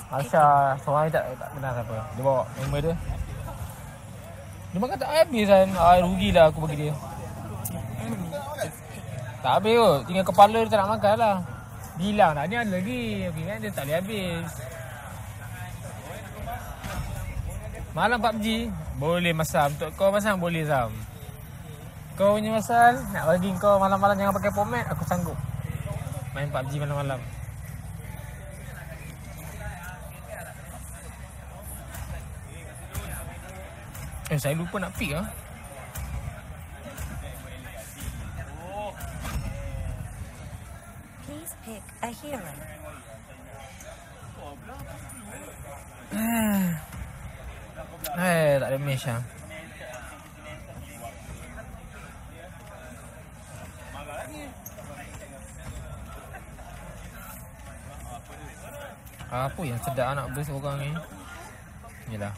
Asha seorang ni tak kenal siapa. Dia bawa member dia. Dia makan tak habis kan. Rugilah aku bagi dia. Tak habis kot. Tinggal kepala dia tak nak makan lah. Bilang nak ni ada lagi. Okay, kan dia tak boleh habis. Malam PUBG boleh masam. Untuk kau masam boleh Sam. Kau punya masal nak bagi kau malam-malam jangan pakai format, aku sanggup. Main PUBG malam-malam. Saya lupa nak pick ah. Please pick a hero. Tak ada mesh ah. Apa yang sedap nak burst orang ni? Inilah.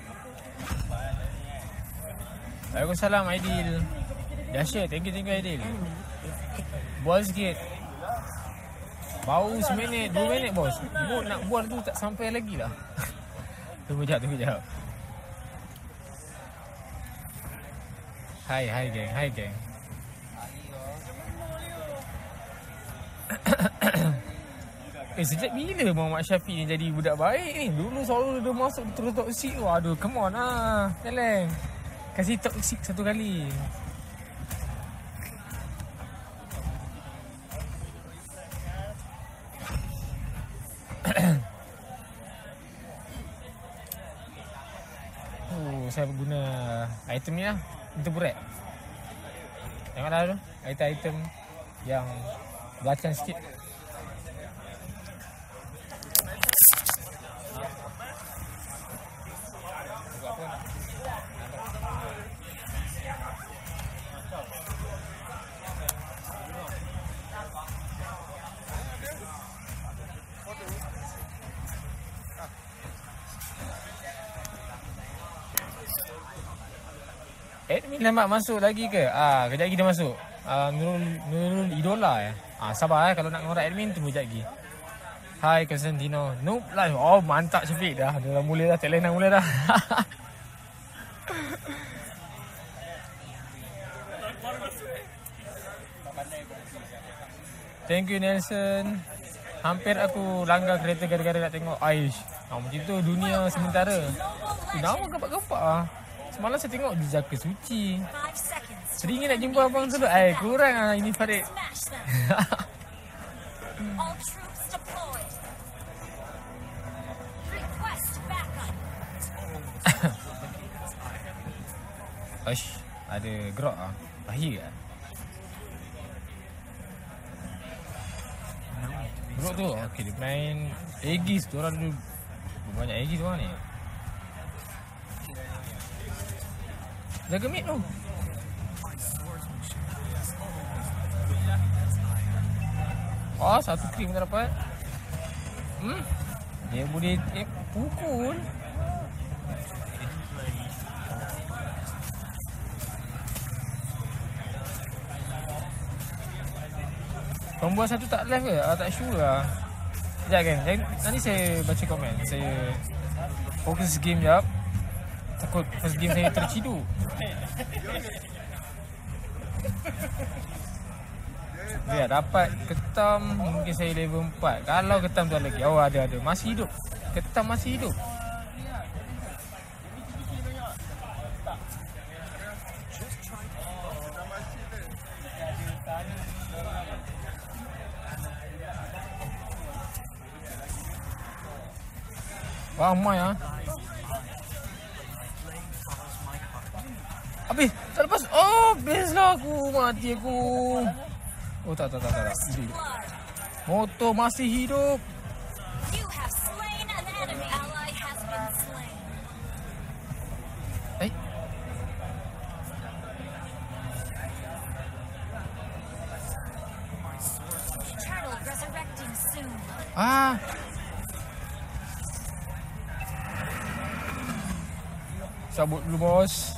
Waalaikumsalam Aidil. Dahsyat, thank you Aidil. Buat sikit. Bau seminit, 2 minit bos. Nak buat tu tak sampai lagi lah. Tunggu jap. Hai geng. Sejak bila Muhammad Syafiq ni jadi budak baik ni? Dulu selalu dia masuk terus toksik. Aduh, come on lah. Teleng. Kasih toksik satu kali. Saya guna item ni lah. Itu buret. Tengoklah tu. Item-item yang belacan sikit. Admin lambat masuk lagi ke? Kejap lagi dia masuk. Nurul Idola ya. Sabar kalau nak ngorak admin tunggu kejap lagi. Hai Constantino. Noob live. Oh mantap Syafiq dah. Dah mula dah. Talent dah mula dah. Thank you Nelson. Hampir aku langgar kereta gara-gara nak tengok Aish. Macam tu dunia sementara. Kenapa gempak-gempak Semalam saya tengok di Jaka Suci. Teringin nak jumpa abang tu. Kurang lah ini Farid. Aish, ada grok ah. Bahaya kan? Grok tu, okey dia main Aegis tu orang dulu. Banyak Aegis tu orang ni. Jaga mid tu. Satu cream tak dapat. Dia boleh pukul. Pembuat satu tak live ke? Tak sure lah. Sekejap kan. Nanti saya baca komen. Saya fokus game jap. Takut first game saya terciduk. Ya, dapat ketam mungkin saya level 4. Kalau ketam tu lagi. Ada. Masih hidup. Ketam masih hidup. Ramai ah. Habis, tak lepas. Best lah aku. Mati aku. Tak. Hidup. Motor masih hidup. Cabut dulu bos.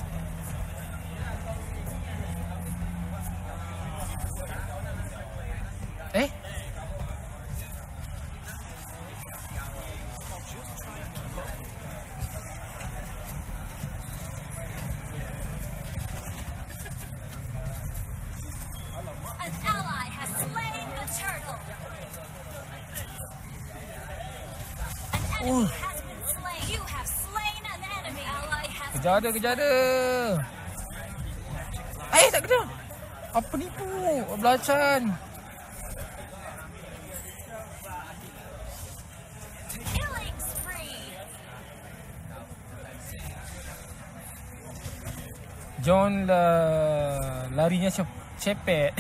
has been slain. You have slain an enemy. Ally has Kejar dia. Tak kena. Apa nipu? Belacan. killing spree. John larinya cepet.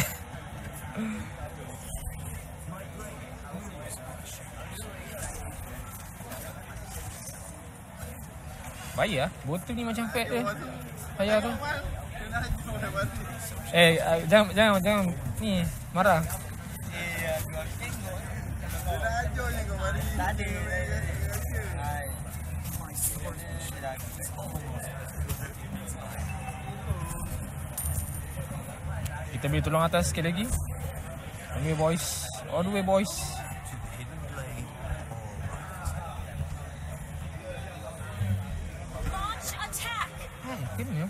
Bahaya, botol ni macam pet dia. Payah tu. Jangan. Ni, marah. Kita boleh tolong atas sekali lagi. On the way, boys. All the way, boys. Launch attack. Kena.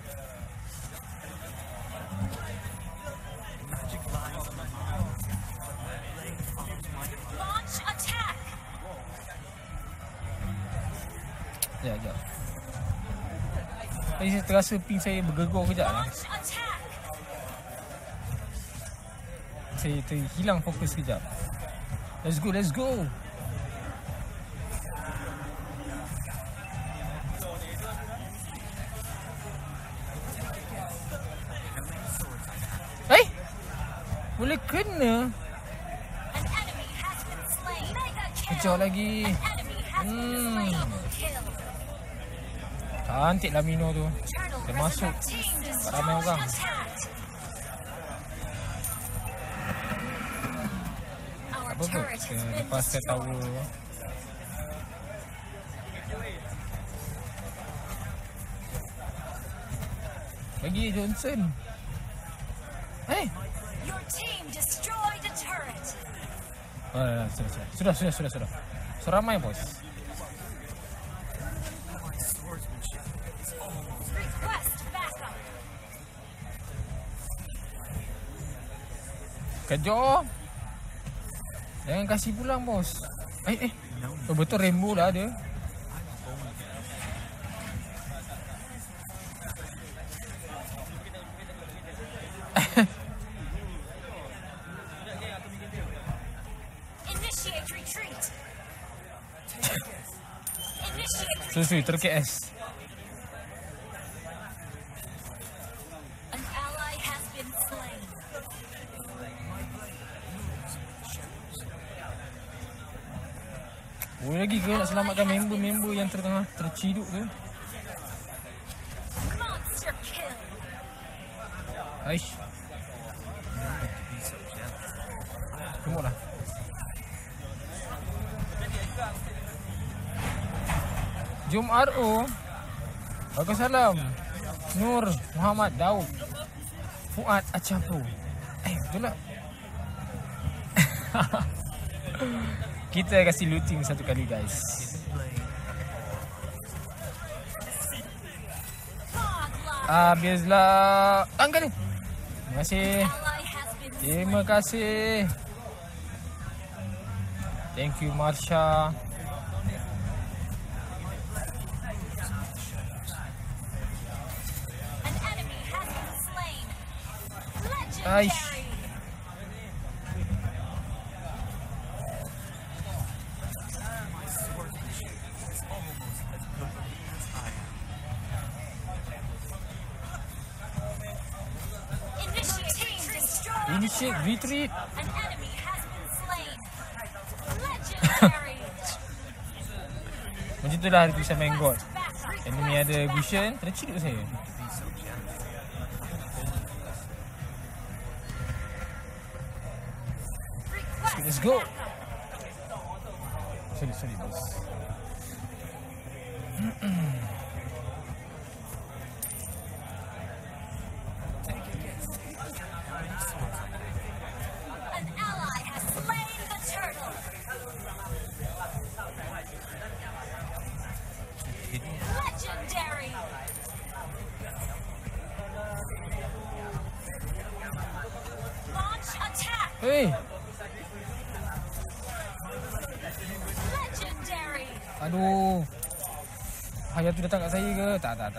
Launch attack. Sekejap. Saya terasa ping saya bergegur kejap lah. Launch attack. Saya terhilang fokus kejap. Let's go. Boleh kena. An enemy has been slain. Mega kill. Kejar lagi. An enemy has been slain. Kill. Cantik lah Mino tu. Turtle Dia masuk team destroyed. ramai orang. Attacked. Our Apa kot turret has kita been lepas ke tower. destroyed. Bagi Johnson. Your team destroyed a turret. Sudah. Seramai bos. Request backup. Kejar. Jangan kasih pulang bos. Betul Rainbow lah ada. Initiate retreat. Initiate. Susu ter-KS. An ally has been slain. Boleh lagi ke nak selamatkan member-member yang tengah terciduk tu? Monster kill. Aish. Tengoklah. Jom RO. Waalaikumsalam. Nur Muhammad Daud. Fuad Acapo. Betul tak? Kita kasih looting satu kali guys. Habislah. Angkat ni. Terima kasih. Terima kasih. Thank you Marsha. An enemy has been slain. Aish. Legendary. Initiate retreat. An enemy has been slain. Legendary. Macam itulah hari tu saya main God. Enemy ada vision, terciduk saya. Let's go. Sorry bos. An ally has slain the turtle. Legendary. Launch attack. Hey, Legendary. Aduh. Ayah tu datang kat saya ke? Tak. An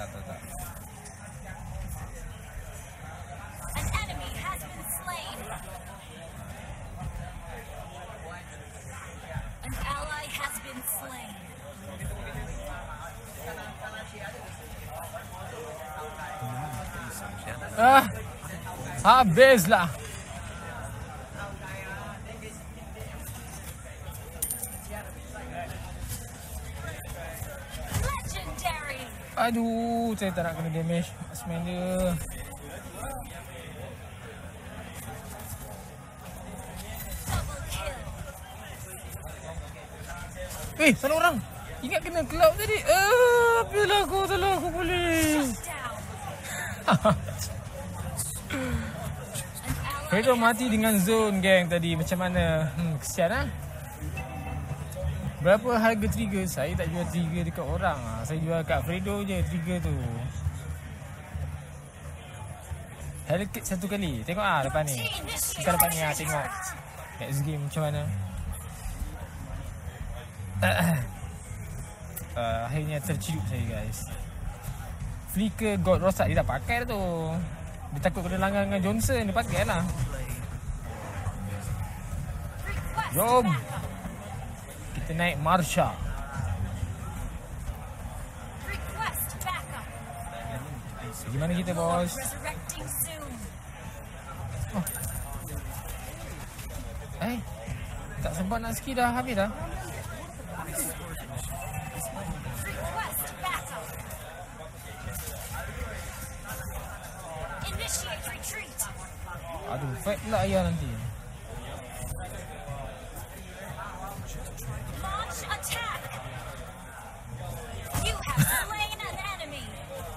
enemy has been slain. An ally has been slain. Habislah. Legendary. Aduh, saya tak nak kena damage marksman dia. Double kill. Sana orang. Ingat kena cloud tadi. Bila aku tolong aku boleh. Down. Fredo mati dengan zone geng tadi. Macam mana? Kesian lah. Berapa harga trigger? Saya tak jual trigger dekat orang. Saya jual kat Fredo je trigger tu. Health kit satu kali. Tengok depan ni. Kita depan ni tengok. Next game macam mana. Akhirnya terciduk saya guys. Flicker God rosak dia dah pakai dah tu. Dia takut kena langgar dengan Johnson. Dia pakai lah. Jom. Kita naik Marsha. Request backup. Gimana kita bos? Resurrecting soon. Tak sempat nak ski dah. Habis dah. Request backup. Initiate retreat. Aduh, fight pula ayah nanti. Launch attack. You have slain an enemy.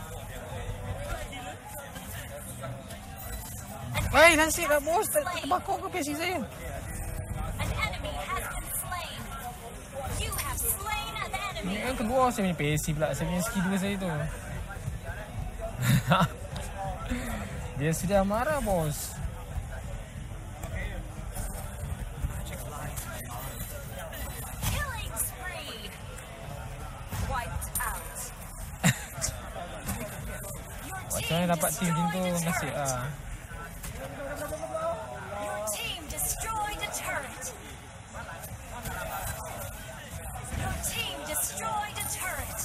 Nasib dah bos. Terbakar ke PC saya? An enemy has been slain. You have slain an enemy. Ini kan keluar saya punya PC pula. Saya punya ski 2 saya tu. Dia sudah marah bos. Killing spree. Wiped out. Your Macam mana dapat team macam tu? destroyed a Nasib turret. lah. Your team destroyed a turret. Your team destroyed a turret.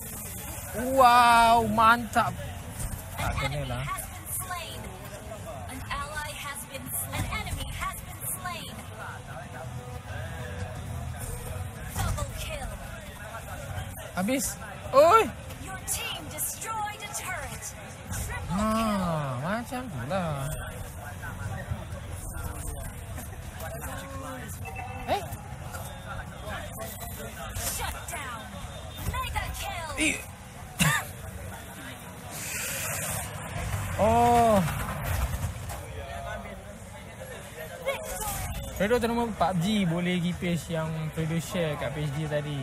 Wow, mantap. An kena enemy lah. has been slain. An ally has been An enemy has been slain. Double kill. Habis. Oi. Your team destroyed a turret. Triple Macam tu lah. shut down. Mega kill. Oh. Victory. Fredo ternama PUBG boleh pergi page yang Fredo share kat page dia tadi.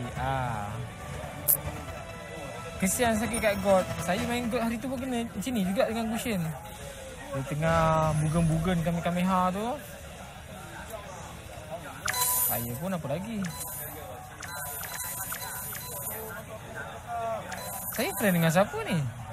Kesian sakit kat God. Saya main God hari tu pun kena macam ni juga dengan Gushin. Dia tengah bugen-bugen Kamehameha tu. Saya pun apa lagi. Saya friend dengan siapa ni?